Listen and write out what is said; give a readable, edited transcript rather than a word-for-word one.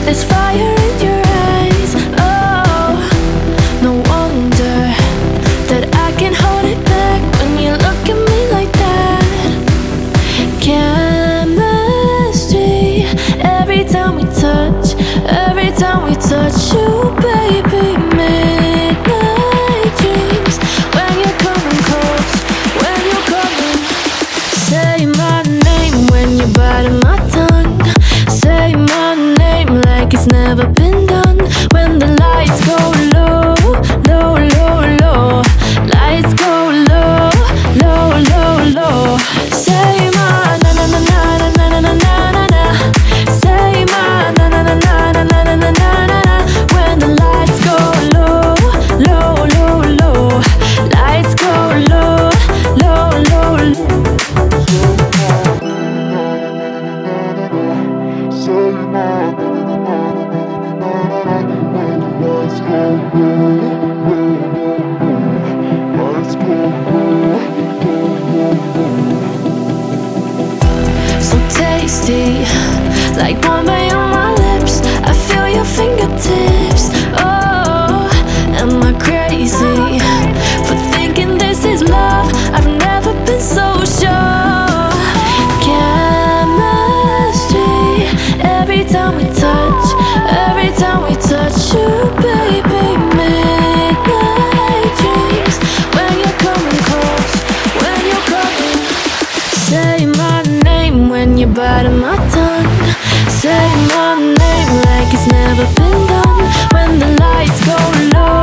There's fire in your eyes. Oh, no wonder that I can hold it back when you look at me like that. Chemistry, every time we touch, every time we touch you, baby. Midnight dreams when you're coming close, when you're coming. Say my name when you're biting my tongue. Say my name like it's never been done. When the lights go low, low, low, low. Lights go low, low, low, low. Say my na na na na na na na na na na. Say my na na na na na na na na na na. When the lights go low, low, low, low. Lights go low, low, low, low. So tasty, like Bombay on my lips. I feel your fingertips. Oh, am I crazy for thinking this is love? I've never been so sure. Chemistry, every time we touch, every time we touch you, baby. Midnight dreams when you're coming close, when you're coming. Say my name when you're biting my tongue. Say my name like it's never been done. When the lights go low,